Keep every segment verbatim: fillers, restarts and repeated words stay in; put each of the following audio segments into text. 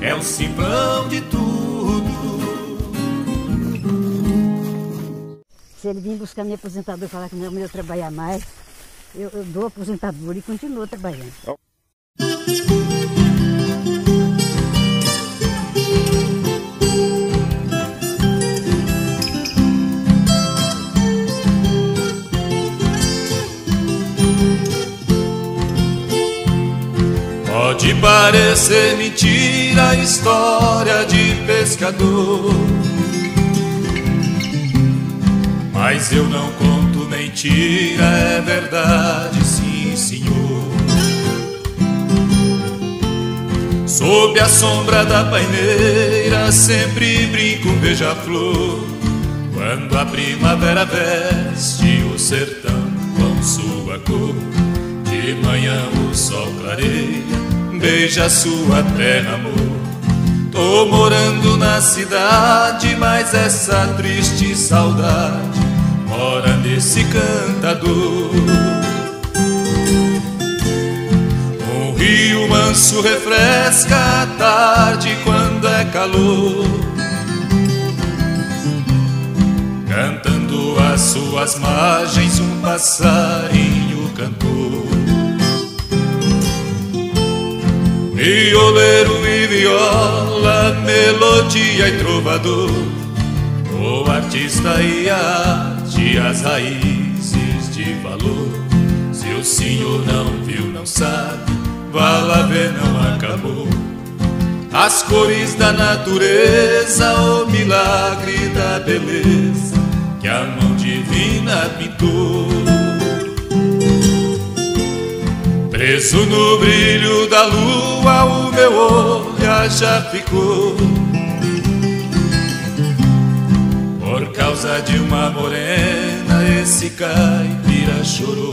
é o simplão de tudo. Se ele vir buscar minha aposentadoria e falar que não é o meu trabalhar mais, eu, eu dou a aposentadoria e continuo trabalhando. Oh. Pode parecer mentira a história de pescador, mas eu não conto mentira, é verdade, sim, senhor. Sob a sombra da paineira sempre brinco um beija-flor, quando a primavera veste o sertão com sua cor. De manhã o sol clareia, beija sua terra, amor. Tô morando na cidade, mas essa triste saudade mora nesse cantador. Um rio manso refresca a tarde quando é calor, cantando às suas margens um passarinho cantor. Violeiro e viola, melodia e trovador, o artista e a arte, as raízes de valor. Se o senhor não viu, não sabe, vá lá ver, não acabou. As cores da natureza, o milagre da beleza que a mão divina pintou. Preso no brilho da lua, o meu olhar já ficou, por causa de uma morena esse caipira chorou.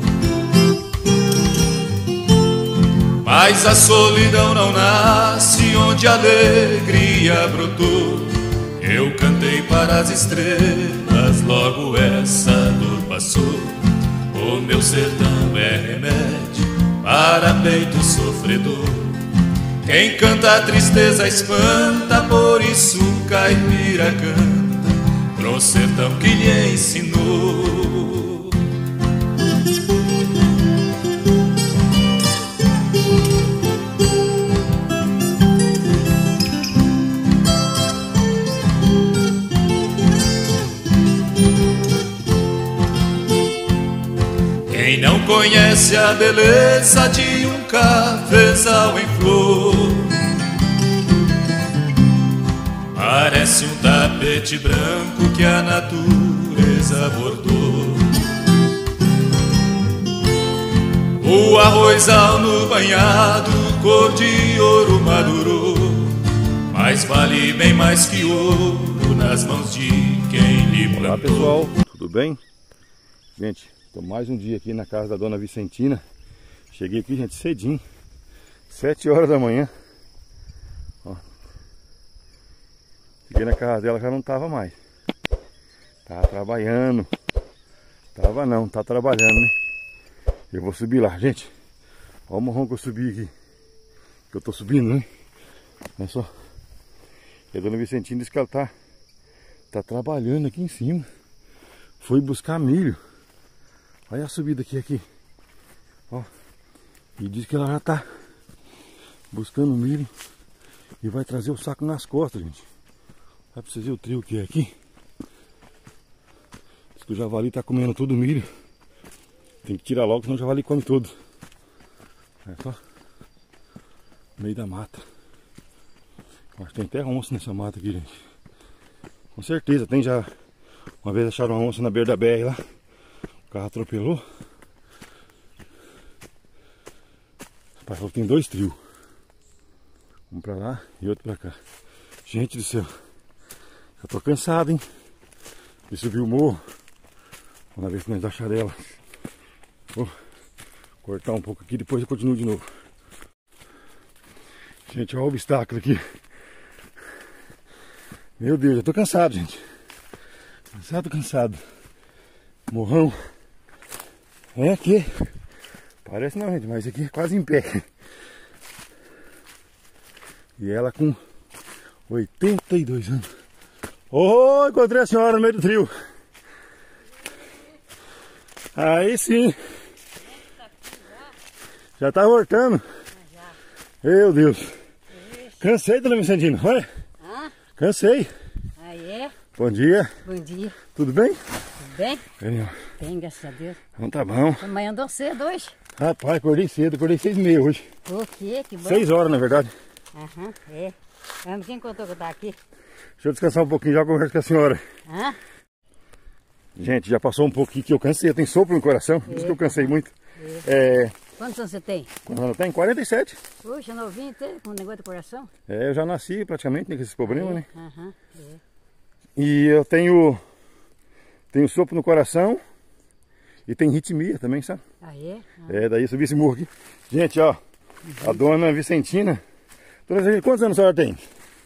Mas a solidão não nasce onde a alegria brotou. Eu cantei para as estrelas, logo essa dor passou. O meu sertão é remédio para peito sofredor. Quem canta a tristeza espanta, por isso um caipira canta pro sertão que lhe ensinou. Quem não conhece a beleza de um cafezal em flor, parece um tapete branco que a natureza bordou. O arrozal no banhado, cor de ouro madurou, mas vale bem mais que ouro nas mãos de quem lhe plantou. Olá pessoal, tudo bem? Gente, estou mais um dia aqui na casa da dona Vicentina. Cheguei aqui, gente, cedinho, sete horas da manhã. Ó. Cheguei na casa dela, já não tava mais. Tava trabalhando. Tava não, tá trabalhando, né? Eu vou subir lá, gente. Olha o morrão que eu subi aqui. Que eu tô subindo, né? Olha só. E a dona Vicentina disse que ela tá, tá trabalhando aqui em cima. Foi buscar milho. Olha a subida aqui, aqui. Ó. E diz que ela já tá buscando milho e vai trazer o saco nas costas, gente. Vai pra vocês verem o trio que é aqui. Diz que o javali tá comendo todo o milho. Tem que tirar logo, senão o javali come tudo. Olha só. No meio da mata. Acho que tem até onça nessa mata aqui, gente. Com certeza, tem já. Uma vez acharam uma onça na beira da B R lá. O carro atropelou. O pai falou que tem dois trios. Um pra lá e outro pra cá. Gente do céu. Já tô cansado, hein? De subir o morro. Vamos ver se nós achar ela. Vou cortar um pouco aqui, depois eu continuo de novo. Gente, olha o obstáculo aqui. Meu Deus, eu tô cansado, gente. Cansado, cansado. Morrão. É aqui. Parece não, gente, mas aqui é quase em pé. E ela com oitenta e dois anos. Oh, encontrei a senhora no meio do trio. Aí sim. Já tá voltando. Meu Deus. Cansei, dona Vicentina. Olha. Hã? Cansei. Aí é. Bom dia. Bom dia. Tudo bem? Tudo bem? Bem, Bem, graças a Deus. então tá bom. Amanhã andou cedo hoje. Rapaz, acordei cedo. Acordei seis e meia hoje. O quê? Que bom. Seis horas, na verdade. Aham, é. Vamos, quem contou que eu tava aqui? Deixa eu descansar um pouquinho, já converso com a senhora. Hã? Gente, já passou um pouquinho que eu cansei. Eu tenho sopro no coração. Por isso que eu cansei muito. É... Quantos anos você tem? Quando ela tem? quarenta e sete. Puxa, novinho, tem com um negócio do coração? É, eu já nasci praticamente né, com esses problemas, né? Aham, é. E eu tenho... Tenho sopro no coração. E tem ritmia também, sabe? Ah, é? Ah. É, daí eu subi esse morro aqui. Gente, ó. A dona Vicentina. Dona Vicentina, quantos anos a senhora tem?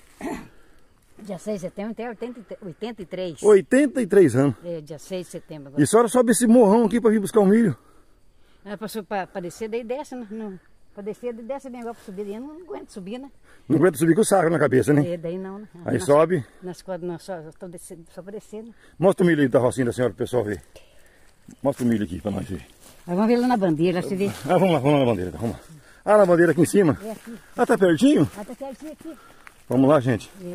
Dia seis de setembro tem oitenta e três. oitenta e três anos. É, dia seis de setembro agora. E a senhora sobe esse morrão aqui pra vir buscar o milho? Ah, passou pra, pra descer, daí desce, não, não, pra descer, daí desce bem agora pra subir, daí eu não aguento subir, né? Não aguenta subir com o saco na cabeça, né? É, daí não, né? Aí nas, sobe. Nas cordas, não, só, tô descendo, só pra descer, né? Mostra o milho aí da rocinha da senhora pro pessoal ver. Mostra o milho aqui pra nós ver. Mas vamos ver lá na bandeira, lá se vê. Ah, vamos lá, vamos lá na bandeira, vamos lá. Ah, na bandeira aqui em cima? É aqui. Ah, tá pertinho? Ah, tá pertinho aqui. Vamos lá, gente. É.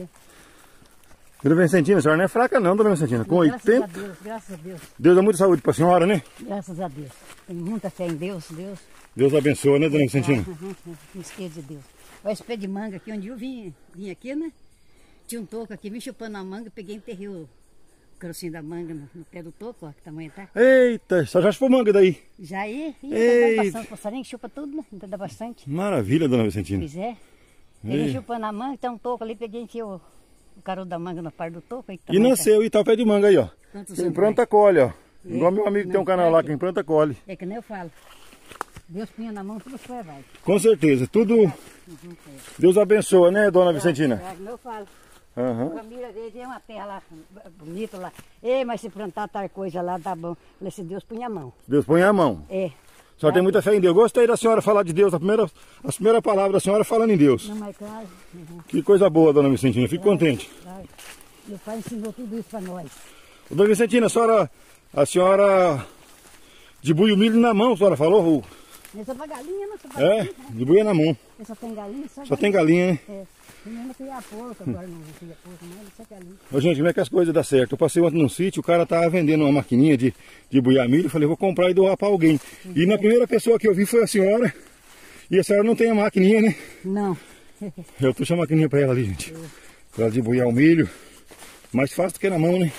Dona Vicentina, a senhora não é fraca não, dona Vicentina. Com Graças oitenta... a Deus, graças a Deus. Deus dá muita saúde pra senhora, né? Graças a Deus. Tenho muita fé em Deus, Deus. Deus abençoa, né, dona Vicentina? Uhum, não esqueça de Deus. Olha esse pé de manga aqui, onde eu vim, vim aqui, né? Tinha um toco aqui, vim chupando a manga, peguei e enterrei o carocinho da manga no, no pé do toco, ó, que tamanho tá. Eita, só já chupou manga daí. Já aí, e Ei. tá passando passarinho, chupa tudo, né? Então dá bastante. Maravilha, dona Vicentina. Pois é. Peguei chupando a manga, tem um toco ali, peguei e enfiei o, o caroço da manga na parte do toco. Aí, que E tamanho nasceu e tá o pé de manga aí, ó. Quantos Quem anos planta colhe, ó. Igual meu amigo que tem um Não, canal lá, vai. quem planta colhe. É que nem eu falo. Deus punha na mão, tudo foi, vai. Com certeza, tudo Deus abençoa, né, dona Vicentina? É, como eu falo. Aham. A família dele tem uma terra lá, bonita lá. Ei, mas se plantar tal coisa lá, tá bom. Falei, se Deus punha a mão. Deus põe a mão. É. A senhora tem muita fé em Deus. Gostei da senhora falar de Deus, a primeira, a primeira palavra da senhora falando em Deus. Não, mas claro. Uhum, Que coisa boa, dona Vicentina, fico contente. claro. Meu pai ensinou tudo isso pra nós. Dona Vicentina, a senhora, a senhora debulha o milho na mão, a senhora falou? Essa pra galinha, não, só pra É, galinha. debulha na mão. Eu só tem galinha, só, Só tem galinha, né? É. Primeiro cria porco, agora não cria porco, mas só galinha. Ô, gente, como é que as coisas dão certo? Eu passei ontem num sítio, o cara tava vendendo uma maquininha de, de buiar milho, eu falei, vou comprar e doar pra alguém. E na primeira pessoa que eu vi foi a senhora, e a senhora não tem a maquininha, né? Não. Eu trouxe a maquininha pra ela ali, gente. Pra ela de buiar o milho. Mais fácil do que na mão, né?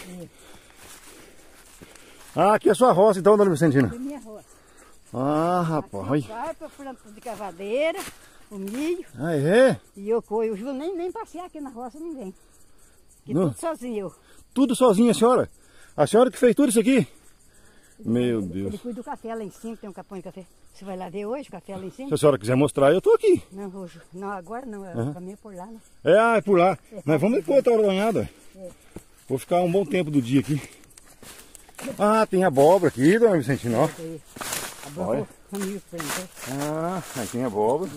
Ah, aqui é a sua roça então, dona Vicentina. É minha roça. Ah, rapaz. Vai pra planta de cavadeira, o milho, Ah, é? e eu coio. O Ju nem, nem passear aqui na roça, nem vem. Que Não. tudo sozinho eu. Tudo sozinha, a senhora? A senhora que fez tudo isso aqui? Meu Ele Deus. cuida do café lá em cima, tem um capão de café. Você vai lá ver hoje o café lá em Se cima? a senhora quiser mostrar, eu tô aqui. Não, Rojo. Não, agora não. É Uhum. o caminho por lá, né? É, ah, é por lá. Mas vamos depois outra hora da manhada. É. Vou ficar um bom tempo do dia aqui. Ah, tem abóbora aqui, dona Vicentina, ó. Aí, Olha. a família que plantou. Ah, aí tem abóbora.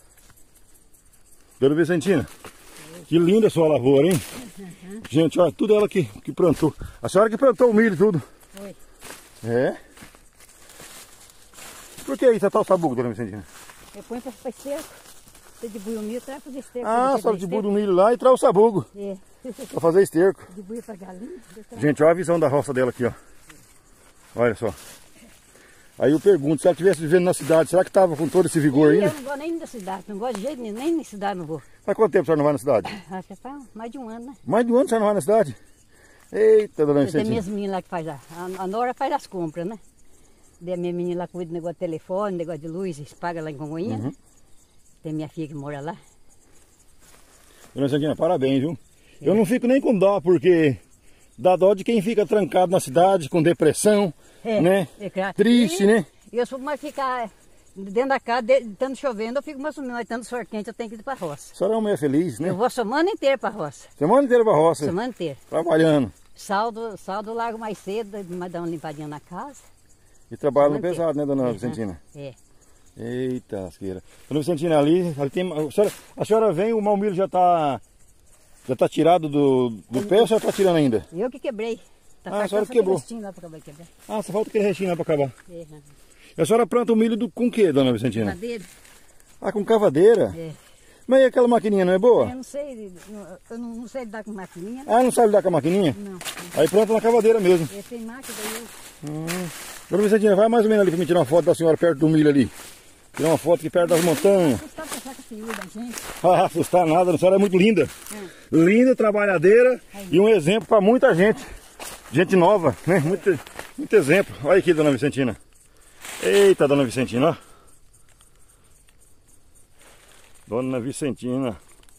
Dona Vicentina, que linda a sua lavoura, hein? Gente, olha, tudo ela que, que plantou. A senhora que plantou o milho e tudo. Foi. É? Por que aí tá o sabugo, dona Vicentina? Eu ponho pra fazer esterco. Você de buio milho, traz pra fazer esterco. Ah, a Você senhora faz de do milho lá e traz o sabugo esterco? pra fazer esterco. É. De buio pra galinha. eu trago. Gente, olha a visão da roça dela aqui, ó. Olha só. Aí eu pergunto, se ela estivesse vivendo na cidade, será que tava com todo esse vigor E ainda? eu não gosto nem da cidade, não gosto de jeito nenhum, nem na cidade não vou. Faz quanto tempo a senhora não vai na cidade? Acho que faz mais de um ano, né? Mais de um ano a senhora não vai na cidade? Eita, dona Tem Vicentina. minhas meninas lá que faz a, a, a Nora faz as compras, né? Daí a minha menina lá cuida do negócio de telefone, negócio de luz, eles pagam lá em Congonha, Uhum. né? Tem minha filha que mora lá. Dona Vicentina, parabéns, viu? Eu não fico nem com dó, porque dá dó de quem fica trancado na cidade, com depressão, É, né? é claro. Triste, E né? Eu sou mais ficar dentro da casa, de- estando chovendo, eu fico mais sumindo, mas estando sol quente, eu tenho que ir pra roça. A senhora é uma mulher feliz, né? Eu vou a semana inteira pra roça, Semana inteira pra roça, semana inteira. trabalhando. Saldo, saldo largo mais cedo, mas dá uma limpadinha na casa. E trabalhando Semana pesado, né, dona Uhum. Vicentina? É. Eita, lasqueira. Dona Vicentina, ali, ali tem, a, senhora, a senhora vem, o mau milho já está já tá tirado do, do pé ou a senhora está tirando ainda? Eu que quebrei. Tá Ah, a senhora que quebrou. Lá pra acabar de quebrar. Ah, só falta aquele restinho lá para acabar. É, né? E a senhora planta o milho do, com o que, Dona Vicentina? Madeira. Ah, com cavadeira? É. Mas e aquela maquininha não é boa? Eu não sei, eu não, não sei lidar com maquininha. Ah, não sabe lidar com a maquininha? Não. Aí planta na cavadeira mesmo. Eu tenho máquina, daí eu... Hum. Dona Vicentina, vai mais ou menos ali para me tirar uma foto da senhora perto do milho ali. Tirar uma foto aqui perto das montanhas. Não sabe passar com a figura da gente. Ah, assustar nada, a senhora é muito linda. É. Linda, trabalhadeira e um exemplo para muita gente. Gente nova, né? Muito, muito exemplo. Olha aqui, Dona Vicentina. Eita, Dona Vicentina, ó. Dona Vicentina.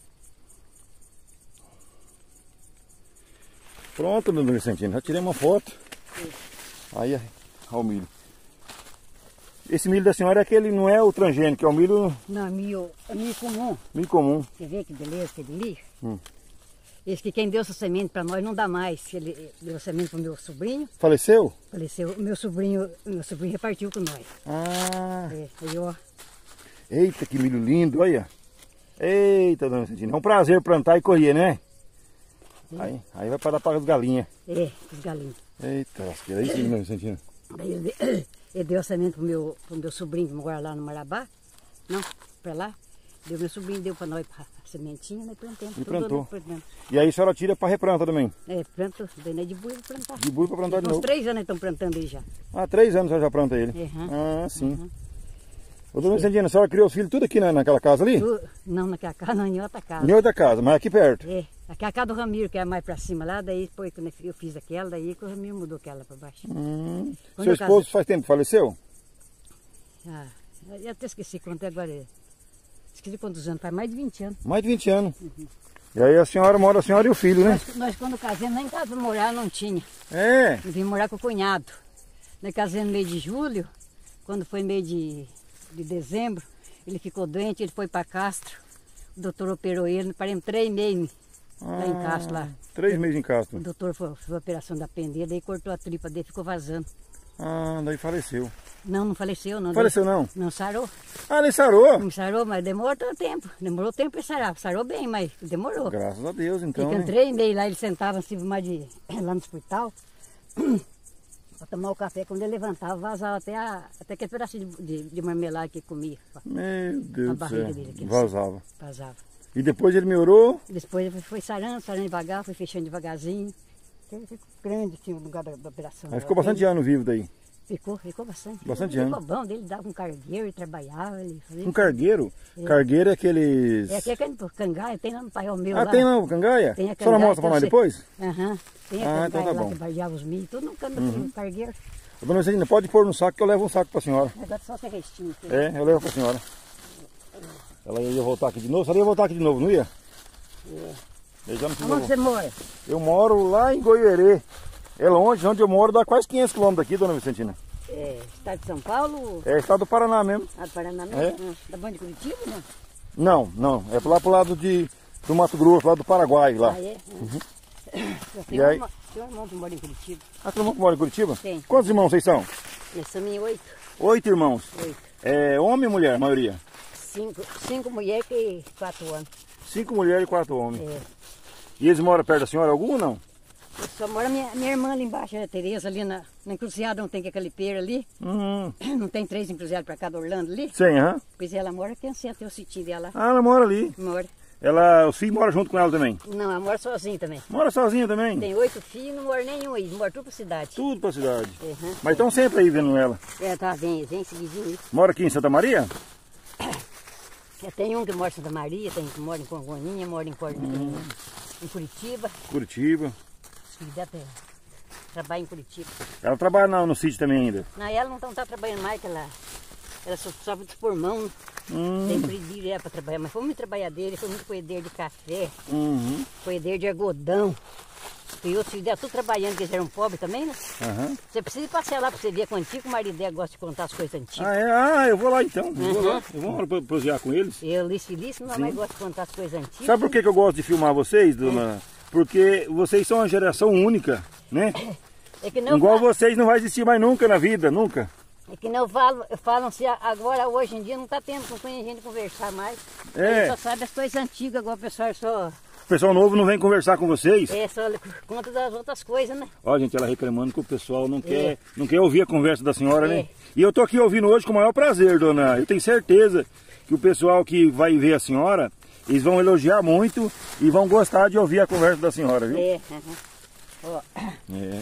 Pronto, Dona Vicentina, já tirei uma foto. Sim. Aí, olha o milho. Esse milho da senhora é aquele, não é o transgênico, é o milho... Não, é milho, é milho comum. Milho comum. Você vê que beleza, que delícia? Hum. Esse que quem deu essa semente para nós não dá mais. Ele deu a semente para o meu sobrinho. Faleceu? Faleceu. Meu sobrinho, meu sobrinho repartiu com nós. Ah. É, aí, ó. Eita, que milho lindo, olha. Eita, Dona Vicentina, é um prazer plantar e colher, né? Aí, aí vai para dar para as galinhas. É, os galinhos. Eita, lasqueira, aí sim, Dona Vicentina. Daí ele, deu- ele deu a semente pro meu, pro meu sobrinho que mora lá no Marabá. Não, para lá. Deu meu sobrinho, deu para nós a sementinha, nós plantamos. E tudo plantou. nós plantamos. E aí a senhora tira para replanta também? É, planto, daí não é de boi para plantar. De boi para plantar de Uns novo. três anos nós estamos plantando ele já. Ah, três anos a senhora já planta ele. Uhum. Ah, sim. Uhum. Ô, Dona Vicentina, a senhora criou os filhos tudo aqui na, naquela casa ali? Tu- não naquela casa, não, em outra casa. Em outra casa, mas aqui perto. É, aqui é a casa do Ramiro, que é mais pra cima lá, daí depois quando eu fiz aquela, daí que o Ramiro mudou aquela pra baixo. Hum. Quando Seu eu esposo casei- faz tempo que faleceu? Ah, eu até esqueci quanto é agora. Esqueci quantos anos, faz mais de vinte anos. Mais de vinte anos. E aí a senhora mora, a senhora e o filho, né? Nós, nós quando casamos, nem casa pra morar não tinha. É. Eu vim morar com o cunhado. Nós casamos no meio de julho, quando foi meio de, de dezembro, ele ficou doente, ele foi para Castro. O doutor operou ele, paramos três meses lá em Castro lá. Três meses em O Castro. doutor foi, foi a operação da pendeira, daí cortou a tripa dele, ficou vazando. Ah, daí faleceu. Não, não faleceu não. Faleceu não? Não sarou. Ah, ele sarou? Não sarou, mas demorou tanto tempo. Demorou tempo para sarar. Sarou bem, mas demorou. Graças a Deus, então. Ficando Né? três meses lá, ele sentava assim, mais de, lá no hospital, para tomar o café. Quando ele levantava, vazava até, a, até aquele pedacinho de, de, de marmelada que comia. Meu Deus A do barriga céu. dele aqui, assim. Vazava. Vazava. E depois ele melhorou? Depois ele foi sarando, sarando devagar, foi fechando devagarzinho. Ele ficou grande assim, o lugar da, da operação. Aí ficou bastante ano vivo daí. Ficou, ficou bastante. Bastante ficou ano. Ficou bom, ele dava um cargueiro, ele trabalhava, ele fazia. Um cargueiro? É. Cargueiro é aqueles... É aqui, aquele cangaia, tem lá no paiol meu Ah, lá. tem lá o cangaia? Tem a A senhora cangaia, mostra pra então nós você- depois? Aham. Tem a Ah, cangaia então tá lá bom. que barbeava os milho, tudo no canto do cargueiro. Dona Vicentina, pode pôr no saco que eu levo um saco pra senhora. Agora só esse restinho aqui. É, eu levo pra senhora. Ela ia voltar aqui de novo. A senhora ia voltar aqui de novo, não ia? É. Eu já não Onde precisa... você mora? Eu moro lá em Goiuerê. É longe, onde eu moro dá quase quinhentos quilômetros daqui, Dona Vicentina. É, estado de São Paulo? É estado do Paraná mesmo. Ah, do Paraná É. mesmo? Ah, da banda de Curitiba, não? Não, não. É lá pro lado de, do Mato Grosso, lá do Paraguai, lá. Ah, é? Eu E tenho, aí? uma, tenho um irmão que mora em Curitiba. Ah, todo mundo que mora em Curitiba? Tem. Quantos irmãos vocês são? Nós somos em oito. Oito irmãos. Oito. É homem ou mulher, a maioria? Cinco, cinco mulheres e quatro anos. Cinco mulheres e quatro homens. É. E eles moram perto da senhora algum ou não? Só mora minha, minha irmã ali embaixo, a Tereza, ali na, na encruzilhada, não tem que aquele pera ali. Uhum. Não tem três encruzilhadas pra cada Orlando ali. Sim, aham. Pois ela mora aqui assim, tem o sitinho dela. Ah, ela mora ali. Mora. Ela, os filhos moram junto com ela também? Não, ela mora sozinha também. Mora sozinha também? Tem oito filhos, não mora nenhum aí, mora tudo pra cidade. Tudo pra cidade. Uhum. Mas estão sempre aí vendo ela. É, tá, vem, vem seguidinho aí. Mora aqui em Santa Maria? É, tem um que mora em Santa Maria, tem um que mora em Congoninha, mora em, Cor... Hum. em Curitiba. Curitiba. Se quiser, tem- trabalha em Curitiba. Ela trabalha no, no sítio também ainda. Não, ela não está trabalhando mais, que ela, ela só sofre dos pulmão. Hum. Sempre direto para trabalhar, mas foi muito trabalhadeira, foi muito colhedeira de café, Uhum. colhedeira de algodão. E outros filhos dela tudo trabalhando, que eles eram pobres também, né? Aham. Você precisa passear lá para você ver quanto o marido dela gosta de contar as coisas antigas. Ah, é? Ah, eu vou lá então. Eu vou Uhum. lá. Eu vou lá pra prosear com eles. Eu, Liz Felício, não mais gosto de contar as coisas antigas. Sabe por que, que eu gosto de filmar vocês, dona? Porque vocês são uma geração única, né? É que não Igual fala- vocês não vai existir mais nunca na vida, nunca. É que nem eu falo, eu falo assim, agora hoje em dia não está tendo com quem a gente conversar mais. É. A gente só sabe as coisas antigas, agora o pessoal só... O pessoal novo não vem conversar com vocês? É, só conta das outras coisas, né? Ó, gente, ela reclamando que o pessoal não, é. quer, não quer ouvir a conversa da senhora, é. né? E eu tô aqui ouvindo hoje com o maior prazer, dona. Eu tenho certeza que o pessoal que vai ver a senhora, eles vão elogiar muito e vão gostar de ouvir a conversa da senhora, viu? É. Uhum. Ó. É.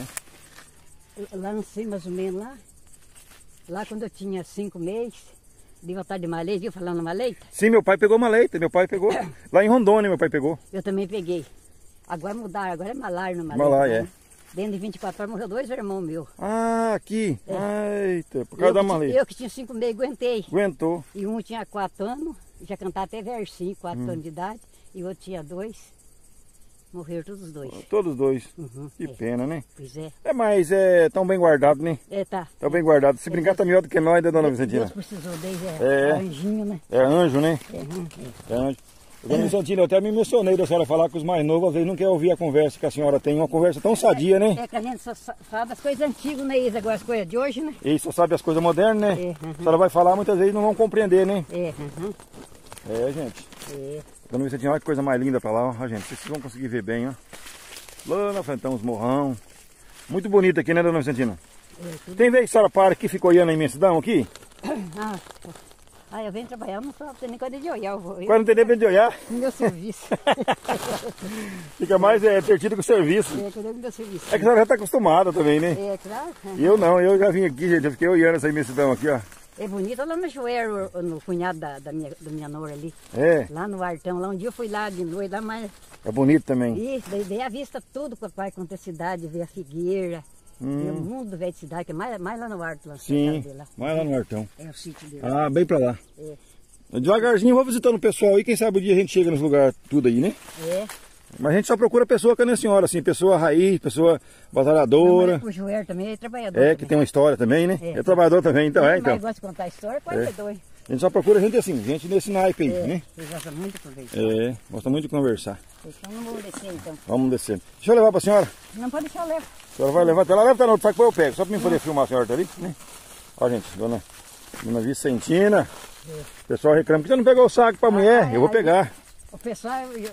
Lá não sei mais ou menos lá. Lá quando eu tinha cinco meses, de vontade de maleita, viu falando maleita? Sim, meu pai pegou maleita, meu pai pegou. Lá em Rondônia meu pai pegou. Eu também peguei. Agora mudaram, agora é malária no maleita. Malária, né? É. Dentro de vinte e quatro horas morreu dois irmãos meus. Ah, aqui. É. Eita, por causa eu da que, maleita. Eu que tinha cinco meses, aguentei. Aguentou. E um tinha quatro anos, já cantava até versinho, quatro hum. anos de idade. E o outro tinha dois. Morreram todos os dois. Todos dois. Uhum, que é. pena, né? Pois é. É, mas é tão bem guardado, né? É, tá. Tão bem guardado. Se é, brincar tá melhor do que nós, né, dona Vicentina? Deus precisou deles, é, é. anjinho, né? É anjo, né? É, hum, é. é anjo. Dona Vicentina, eu até me emocionei da senhora falar que os mais novos às vezes não querem ouvir a conversa que a senhora tem. Uma conversa tão sadia, né? É, é que a gente só fala das coisas antigas, né, Isa? Agora as coisas de hoje, né? E só sabe as coisas modernas, né? É, uhum. A senhora vai falar, muitas vezes não vão compreender, né? É, uhum. É, gente. É. Dona Vicentina, olha que coisa mais linda pra lá, ó, gente. Vocês vão conseguir ver bem, ó. Lá na frente, uns morrão. Muito bonito aqui, né, dona Vicentina? É, tudo... Tem vez que a senhora para aqui, fica olhando a imensidão aqui? Ah, ah, eu venho trabalhar, não tenho nem coisa de olhar. Eu vou, eu... Quase não tem nem medo de olhar. No meu serviço. Fica mais é, perdido com o serviço. É, cuidando do meu serviço. É que a senhora já está acostumada também, né? É, claro. E eu não, eu já vim aqui, gente, eu fiquei olhando essa imensidão aqui, ó. É bonito lá no joelho, no cunhado da, da, minha, da minha nora ali. É. Lá no Artão, lá um dia eu fui lá de noite, lá mais... É bonito também. Isso, daí dei a vista tudo com o pai, quanto a cidade, ver a figueira, hum. ver o mundo velho de cidade, que é mais, mais lá no Artão. Lá, sim, lá. mais lá no Artão. É o sítio dele. Ah, bem pra lá. É. Devagarzinho vou visitando o pessoal aí, quem sabe o dia a gente chega nos lugares tudo aí, né? É. Mas a gente só procura pessoa que nem a senhora, assim, pessoa raiz, pessoa batalhadora. O Joel também é trabalhador. É, também. que tem uma história também, né? É, É trabalhador também, então, é, então. Mas gosta de contar história, quarenta e dois. A gente só procura gente assim, gente nesse naipe aí, É, né? ele gosta muito de conversar. É, gosta muito de conversar. Então não vou descer então. Vamos descendo. Deixa eu levar pra senhora. Não pode deixar eu levo. A senhora vai levar até lá, leva até no outro saco, depois eu pego, só pra mim poder filmar a senhora tá ali, né? Ó, gente, dona, dona Vicentina. É. O pessoal reclama que você não pegou o saco pra mulher, ah, eu vou aí, pegar. O pessoal, eu,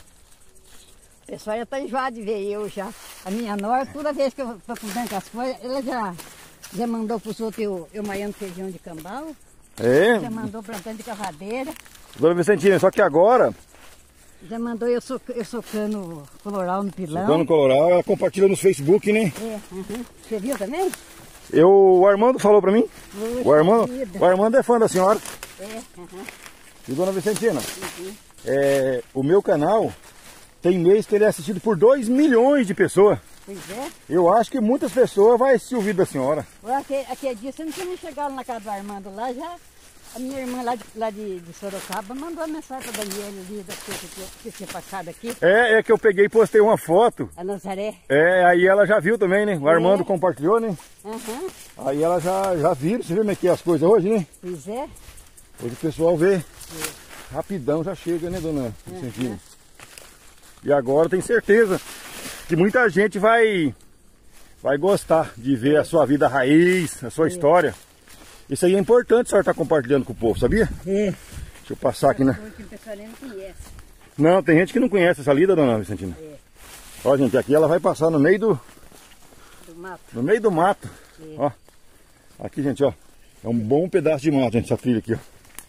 o pessoal já tá enjoado de ver eu já. A minha nora, toda vez que eu tô cuidando com as coisas, ela já, já mandou pros outros eu, eu maiando feijão de cambau. É? Já mandou plantando de cavadeira. Dona Vicentina, só que agora, Já mandou eu, so, eu socando coloral no pilão. Dona Coloral, ela compartilha no Facebook, né? É, uhum. Você viu também? Eu, o Armando falou pra mim. Puxa O Armando, vida. o Armando é fã da senhora. É, uhum. E Dona Vicentina, Uhum. é, o meu canal tem mês que ele é assistido por dois milhões de pessoas. Pois é. Eu acho que muitas pessoas vão assistir o vídeo da senhora. Aquele, aquele dia você não tinha nem chegado na casa do Armando lá, já a minha irmã lá de, lá de, de Sorocaba mandou uma mensagem para a Daniela ali das coisas que, que tinha passado aqui. É, é que eu peguei e postei uma foto. A Nazaré. É, aí ela já viu também, né? O Armando É. compartilhou, né? Uhum. Aí ela já, já viu, você viu como é que é as coisas hoje, né? Pois é. Hoje o pessoal vê. Rapidão já chega, né, dona Vicentina? Uhum. E agora tem certeza que muita gente vai, vai gostar de ver a sua vida raiz, a sua história. Isso aí é importante a senhora estar compartilhando com o povo, sabia? É. Deixa eu passar aqui, né? Que o pessoal nem conhece. Não, tem gente que não conhece essa lida, dona Vicentina. É. Ó, gente, aqui ela vai passar no meio do, Do mato. no meio do mato. É. Ó, aqui, gente, ó. É um bom pedaço de mato, gente, essa trilha aqui, ó.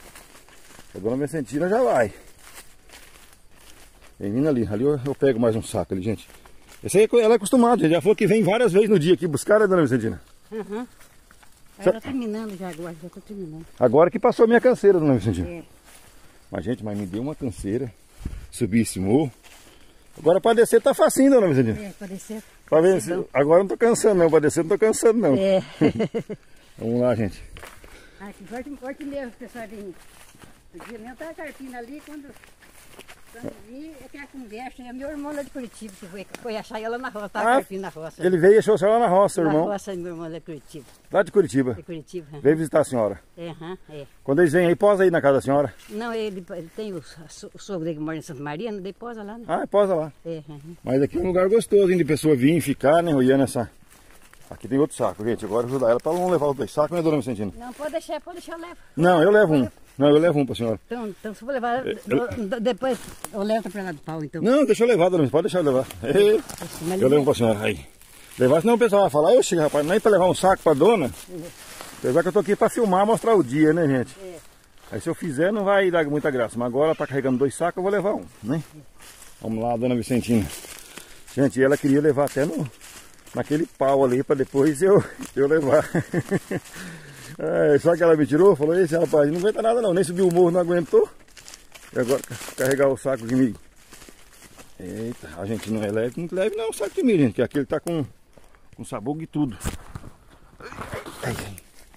A dona Vicentina já vai. Vem vindo ali. Ali eu, eu pego mais um saco ali, gente. Esse aí ela é acostumada, gente. Já falou que vem várias vezes no dia aqui buscar, né, dona Vicentina? Uhum. Só- Já tá terminando já agora, já tô terminando. Agora que passou a minha canseira, dona Vicentina. É. Mas, gente, mas me deu uma canseira. Subir esse morro. Agora pra descer tá facinho, dona Vicentina. É, parecer. Pra ver se... Agora eu não tô cansando, não. Pra descer eu não tô cansando, não. É. Vamos lá, gente. Ah, que forte, forte mesmo, pessoal. Vem. O dia mesmo tava carpindo ali, quando, quando vi, é que a conversa, é meu irmão lá de Curitiba, que foi, foi achar ela na roça, tava Ah, carpindo na roça. Ele veio e achou a senhora lá na roça, seu Na irmão. roça, meu irmão lá de Curitiba. Lá de Curitiba. De Curitiba. Veio visitar a senhora. É, aham, é. Quando eles vêm aí, posa aí na casa da senhora. Não, ele, ele tem o, so- o sogro dele que mora em Santa Maria, daí posa lá, né? Ah, posa lá. É, aham. Mas aqui é um lugar gostoso, hein, de pessoa vir e ficar, né, olhando essa, Aqui tem outro saco, gente. Agora eu vou ajudar ela para não levar os dois sacos, né, dona Vicentina? Não, pode deixar, pode deixar, eu levo. Não, eu levo um. Não, eu levo um pra senhora. Então, então se for levar, Eu- eu- depois eu levo pra lá do pau, então. Não, deixa eu levar, dona Vicentina. Pode deixar eu levar. Ei, Mas eu levo pra senhora. Aí. Levar, senão o pessoal vai falar, oxe, rapaz, nem pra levar um saco pra dona. Apesar que eu tô aqui pra filmar, mostrar o dia, né, gente? É. Aí se eu fizer não vai dar muita graça. Mas agora ela tá carregando dois sacos, eu vou levar um, né? Vamos lá, dona Vicentina. Gente, ela queria levar até no, naquele pau ali pra depois eu, eu levar. É, só que ela me tirou, falou, esse rapaz não aguenta nada não, nem subiu o morro, não aguentou. E agora carregar o saco de milho. Eita, a gente não é leve, muito leve não, o saco de milho, gente, que aquele tá com, com sabor e tudo. Ai, ai.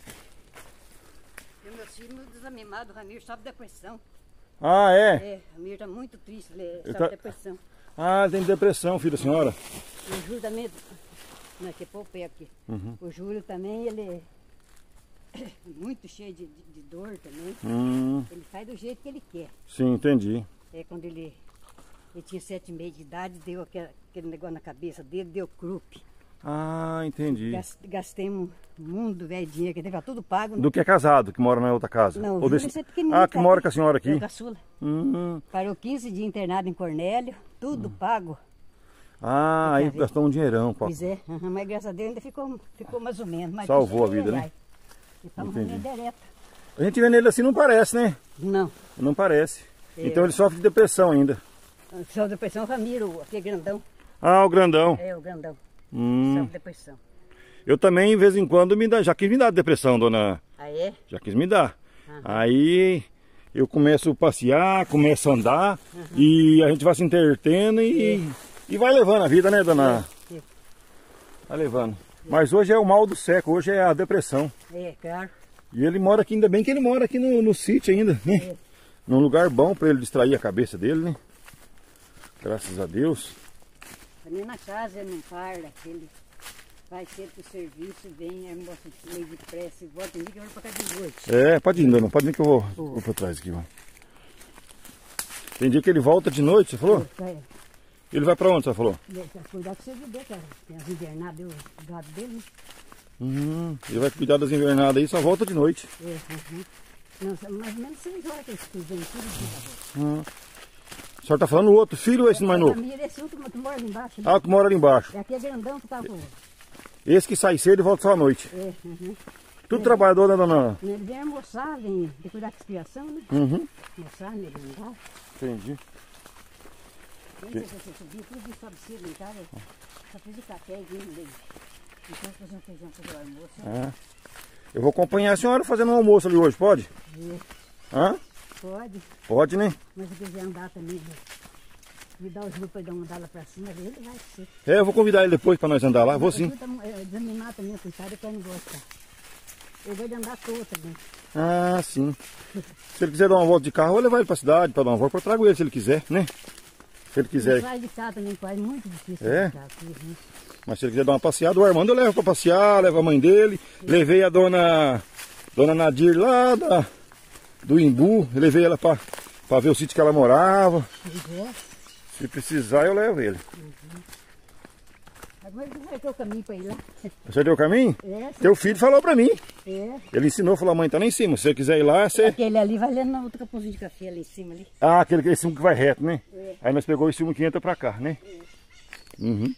E o meu filho muito desanimado, o Ramiro sofre depressão. Ah, é? É, o Ramiro tá muito triste, ele Ele sofre tá- depressão. Ah, tem depressão, filho da senhora. O Júlio também, não, aqui é pôr o pé aqui. Uhum. O Júlio também, ele é muito cheio de, de, de dor também. Hum, Ele faz do jeito que ele quer. sim, entendi. É quando ele, ele tinha sete meses de idade, deu aquele, aquele negócio na cabeça dele, deu crupe. Ah, entendi. Gas- Gastei um mundo, velho, dinheiro, que teve tudo pago. Do que é casado, que mora na outra casa? Não, o Ou Júlio desse- é pequenininho. Ah, que tá mora com a senhora É aqui? o caçula. Hum. Parou quinze dias internado em Cornélio, tudo pago. Ah, aí Quer ver? gastou um dinheirão. Pô. Pois é, aham, mas graças a Deus ainda ficou, ficou mais ou menos. Mas Salvou a puxa, vida, ai, né? ai. Ele tá Entendi. morrendo direta. A gente vendo ele assim não parece, né? Não, Não parece. É. Então ele sofre de depressão ainda. só depressão, Ramiro, aquele grandão. Ah, o grandão. É, o grandão. Hum. Sofre depressão. Eu também, de vez em quando, me dá, já quis me dar depressão, dona. Ah, é? Já quis me dar. Aham. Aí eu começo a passear, começo a andar e a gente vai se entretendo e, e vai levando a vida, né, dona? É. Vai levando. Mas hoje é o mal do século, hoje é a depressão. É, claro. E ele mora aqui, ainda bem que ele mora aqui no, no sítio ainda, né? É. Num lugar bom para ele distrair a cabeça dele, né? Graças a Deus. Também na casa ele não parla, ele vai cedo pro serviço, vem, almoça meio de pressa e volta, tem dia que eu vou pra casa de noite. É, pode ir, dona, pode vir que eu vou, Boa. vou para trás aqui, ó. Tem dia que ele volta de noite, você falou? É, Ele vai para onde, você falou? é, cuidar com o servidor, cara. Tem as invernadas, o gado dele, né? Hum, ele vai cuidar das invernadas aí, só volta de noite. É, uhum. Não, são mais ou menos seis horas que eles cuidam, tudo dia. Hum. O senhor tá falando o outro filho ou esse mais novo? Ramiro, esse outro que mora ali embaixo, né? Ah, o que mora ali embaixo. É aquele grandão que tava. Esse que sai cedo e volta só à noite. É, uhum. Tudo trabalhador, né, dona? Ele vem almoçar, vem de cuidar com a criação, né? Uhum. Almoçar, merendar. Entendi. Nem sei se você subir, tudo isso sobe cedo em casa. Só fiz o café e vinho dele. Então fazer um feijão para o almoço. Ah. Eu vou acompanhar a senhora fazendo um almoço ali hoje, pode? É, Hã? pode, Pode, né? mas se quiser andar também, né? Me dá os grupos para dar uma andada para cima, ele vai ser. É, eu vou convidar ele depois para nós andar lá. Vou Eu sim. fui tam- é, desanimar também, coitado, que eu não gosto. Eu vou de andar à toa também. Ah, sim. Se ele quiser dar uma volta de carro, eu vou levar ele pra cidade para dar uma volta. Eu trago ele se ele quiser, né? Se ele Não quiser. sai de cá também, quase muito difícil. É? de cá aqui, né? Mas se ele quiser dar uma passeada, o Armando eu levo para passear, levo a mãe dele. Levei a dona dona Nadir lá da, do Imbu. Levei ela para ver o sítio que ela morava. Pois é. Se precisar, eu levo ele. Agora ele vai ter o caminho para ir lá. Você deu o caminho? É, Teu filho falou para mim. é. Ele ensinou, falou, mãe, tá lá em cima. Se você quiser ir lá, você... Aquele ali vai lendo na outra capãozinho de café ali em cima ali. Ah, aquele, aquele cimo que vai reto, né? É. Aí nós pegou o cimo que entra pra cá, né? Uhum.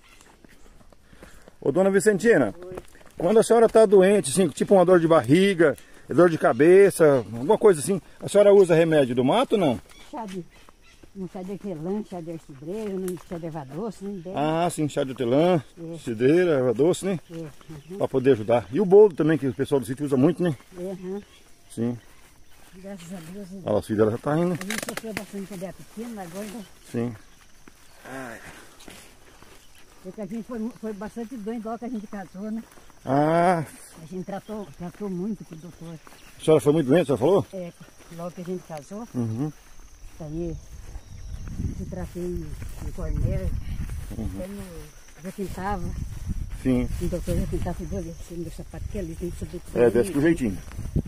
Ô, dona Vicentina, Oi. quando a senhora tá doente, assim, tipo uma dor de barriga, dor de cabeça, alguma coisa assim, a senhora usa remédio do mato ou não? Chá de. Um chá de hortelã, chá de arcebreiro, um chá de erva doce, né? Bem, Ah, sim, chá de hortelã, É. cideira, erva doce, né? é, uhum, Pra poder ajudar. E o bolo também, que o pessoal do sítio usa muito, né? é, uhum. Sim. Graças a Deus. Olha lá, os filhos dela já tá indo, né? A gente sofreu bastante quando era pequeno, agora já- Sim. porque a gente foi, foi bastante doente logo que a gente casou, né? Ah, A gente tratou, tratou muito com o doutor. a senhora foi muito doente, a senhora falou? É, logo que a gente casou, Uhum. aí se tratei em em Cornélio, Uhum. até no Jaquintava, Sim. o doutor Jaquintava falou, olha, esse meu sapato que ali tem que subir tudo. É, desce com jeitinho.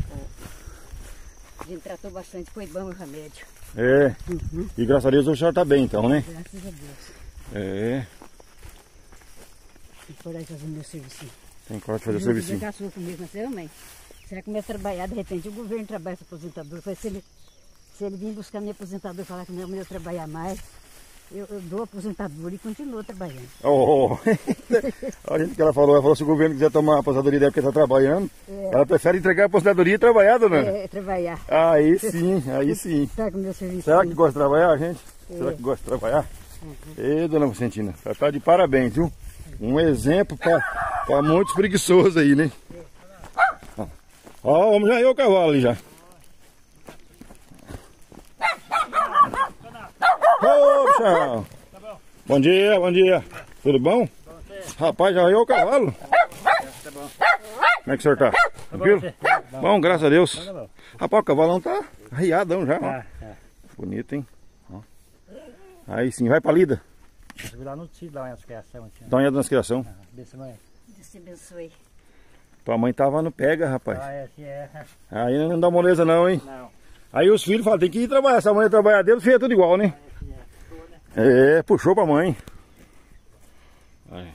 A gente tratou bastante, foi bom o remédio. É. Uhum. E graças a Deus o senhor tá bem então, né? Graças a Deus. É. E coragem de fazer meu serviço. Tem coragem de fazer o serviço. Você sua comigo, não sei, mãe. Você começa a trabalhar, de repente o governo trabalha esse aposentador. Se ele, se ele vir buscar minha aposentadora e falar que não, eu trabalhar mais, eu, eu dou a aposentadora e continuo trabalhando. Oh, a gente que ela falou, ela falou se o governo quiser tomar a aposentadoria dela porque está trabalhando, é. Ela prefere entregar a aposentadoria e trabalhar, dona? É, trabalhar. Aí sim, aí sim. Tá com meu serviço. Será que gosta de trabalhar, gente? É. Será que gosta de trabalhar? Uhum. Ei, dona Vicentina, ela tá de parabéns, viu? Um exemplo para muitos preguiçosos aí, né? Ó, vamos já ir o cavalo ali já. Ô, Chão. Bom dia, bom dia. Tudo bom? Rapaz, já ia o cavalo? Tá bom. Como é que o senhor tá? Tranquilo? Bom, graças a Deus. Rapaz, o cavalão tá arriadão já, ó. Bonito, hein? Ó. Aí sim, vai pra lida. Vou lá no sítio, lá nas criação. Dá uma olhada nas criação. Deus te abençoe. Tua mãe tava no pega, rapaz. Ah, é, é. Aí não dá moleza não, hein? Não. Aí os filhos falam, tem que ir trabalhar. Se a mãe trabalhar dele, filho, é tudo igual, né? É, puxou pra mãe. Aí.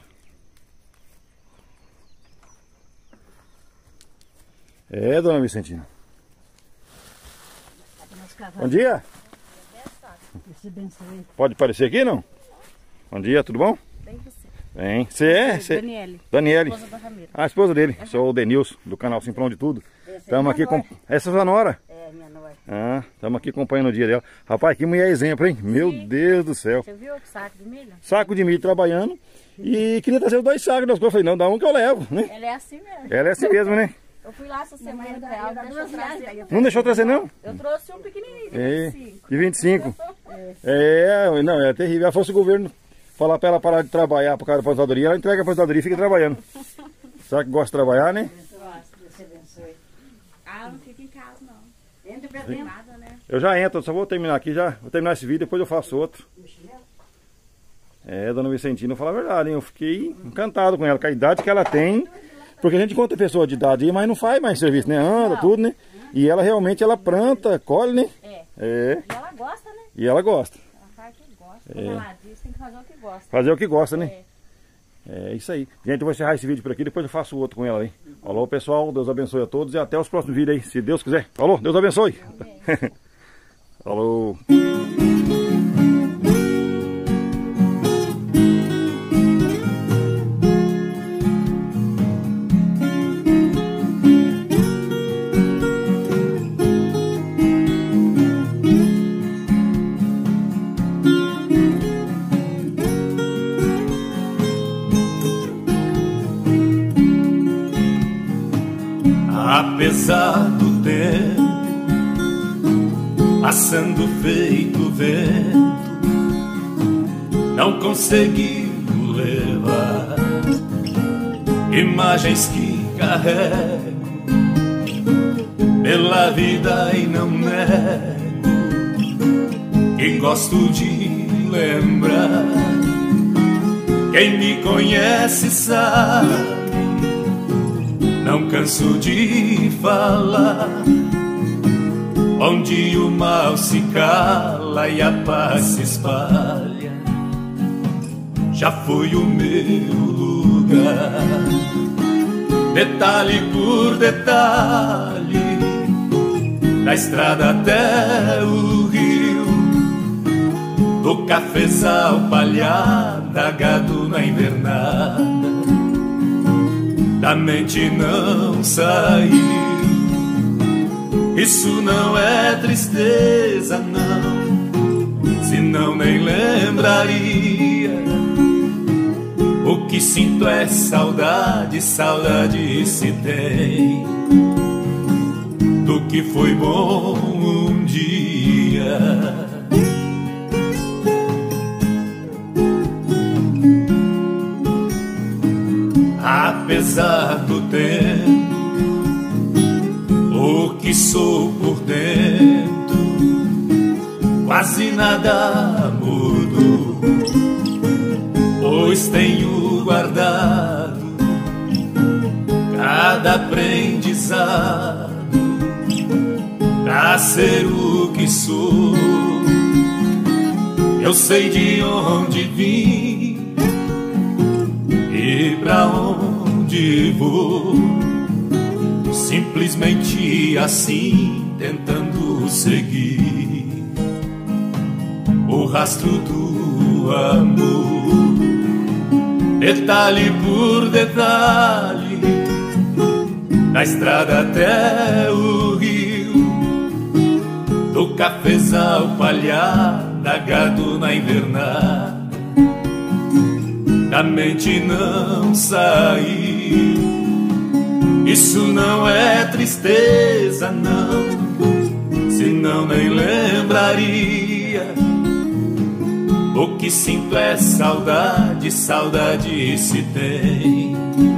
É, dona Vicentina. Bom dia. Deus te abençoe. Pode aparecer aqui, não? Bom dia, tudo bom? Bem você. Bem. Você é? Cê... Daniele. Daniele. Esposa do Ramiro. Ah, a esposa dele. Sou o Denilson, do canal Simplão de Tudo. Estamos aqui com... Essa é a sua nora? É, minha nora. Ah, estamos aqui acompanhando o dia dela. Rapaz, que mulher exemplo, hein? Meu Sim. Deus do céu. Você viu o saco de milho? Saco de milho trabalhando. E queria trazer os dois sacos das coisas. Eu falei, não, dá um que eu levo, né? Ela é assim mesmo. Ela é assim mesmo, né? Eu fui lá essa semana pra ela, deixou trazer. Não deixou trazer, não? Eu trouxe um pequenininho de É, vinte e cinco. de vinte e cinco. É, não, é terrível. Se fosse o governo falar pra ela parar de trabalhar por causa da aposentadoria, ela entrega a aposentadoria e fica trabalhando. Será que gosta de trabalhar, né? Deus te abençoe. Ah, não fica em casa não. Entra pra Não tem dentro. nada, né? Eu já entro, só vou terminar aqui já. Vou terminar esse vídeo, depois eu faço outro. É, dona Vicentina, eu falo a verdade, hein? Eu fiquei encantado com ela, com a idade que ela tem. Porque a gente encontra pessoa de idade aí, mas não faz mais serviço, né? Anda, tudo, né? E ela realmente, ela planta, colhe, né? É. É. E ela gosta, né? E ela gosta. Ela faz o que gosta. Como ela diz, tem que fazer o que gosta. Fazer o que gosta, né? É. É isso aí. Gente, eu vou encerrar esse vídeo por aqui, depois eu faço outro com ela aí. Falou, pessoal. Deus abençoe a todos e até os próximos vídeos aí, se Deus quiser. Falou, Deus abençoe. Falou. Apesar do tempo passando feito vento, não conseguiu levar imagens que carrego pela vida e não nego que gosto de lembrar. Quem me conhece sabe, não canso de falar, onde o mal se cala e a paz se espalha, já foi o meu lugar. Detalhe por detalhe, da estrada até o rio, do cafezal palhada, gado na invernada, da mente não saiu. Isso não é tristeza, não, senão nem lembraria. O que sinto é saudade, saudade se tem do que foi bom um dia. Apesar do tempo, o que sou por dentro, quase nada mudou, pois tenho guardado cada aprendizado pra ser o que sou. Eu sei de onde vim E pra onde vou? Simplesmente assim, tentando seguir o rastro do amor, detalhe por detalhe, da estrada até o rio, do cafezal palhada, gado na invernada, da mente não saiu. Isso não é tristeza, não, senão nem lembraria. O que sinto é saudade, saudade se tem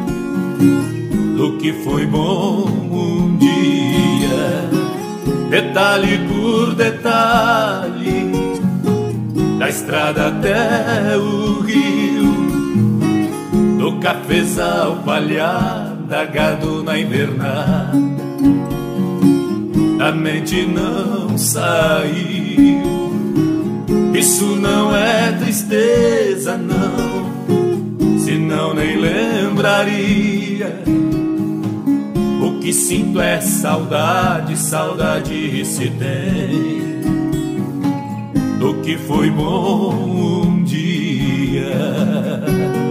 do que foi bom um dia. Detalhe por detalhe, da estrada até o rio, do cafezal palhada, gado na invernada, a mente não saiu. Isso não é tristeza, não, senão nem lembraria. O que sinto é saudade, saudade se tem do que foi bom um dia.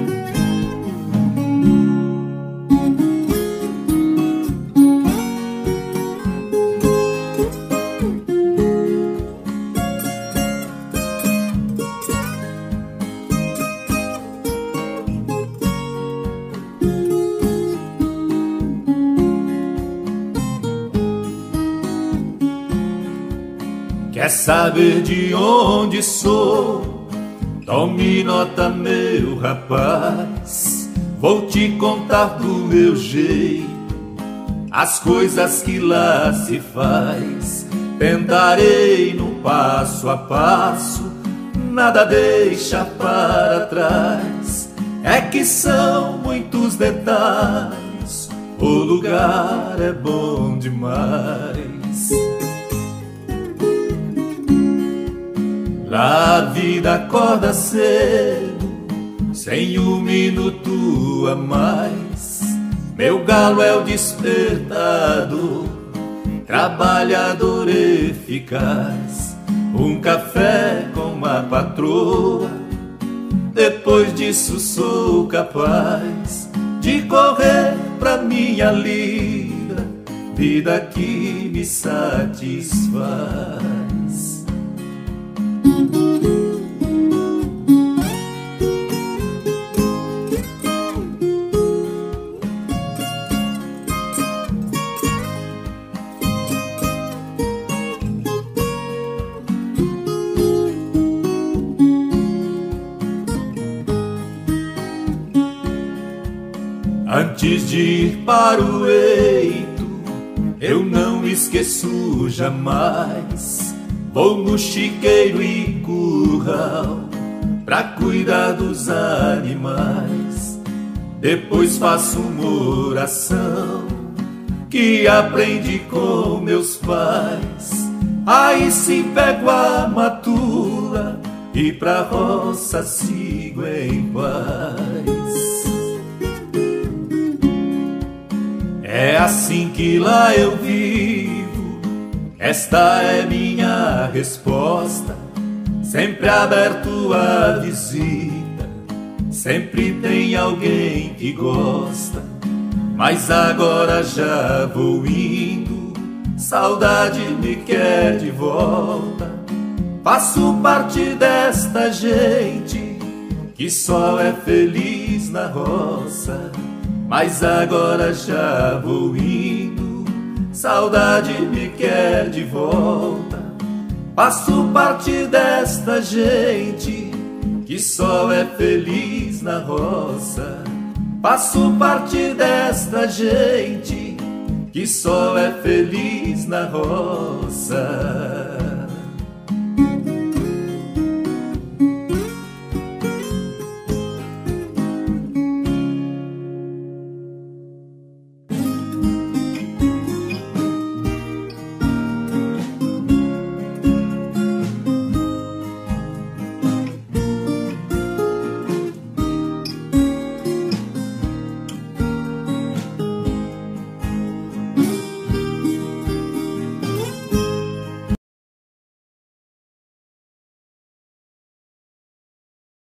Quer saber de onde sou? Tome nota, meu rapaz. Vou te contar do meu jeito as coisas que lá se faz. Tentarei no passo a passo, nada deixa para trás. É que são muitos detalhes, o lugar é bom demais. Lá a vida acorda cedo, sem um minuto a mais. Meu galo é o despertador, trabalhador eficaz. Um café com a patroa, depois disso sou capaz de correr pra minha lida, vida que me satisfaz. Antes de ir para o eito, eu não esqueço jamais. Vou no chiqueiro e curral pra cuidar dos animais. Depois faço uma oração que aprendi com meus pais. Aí sim pego a matula e pra roça sigo em paz. É assim que lá eu vivo, esta é minha resposta. Sempre aberto a visita, sempre tem alguém que gosta. Mas agora já vou indo, saudade me quer de volta. Faço parte desta gente que só é feliz na roça. Mas agora já vou indo, saudade me quer de volta. Faço parte desta gente que só é feliz na roça. Faço parte desta gente que só é feliz na roça.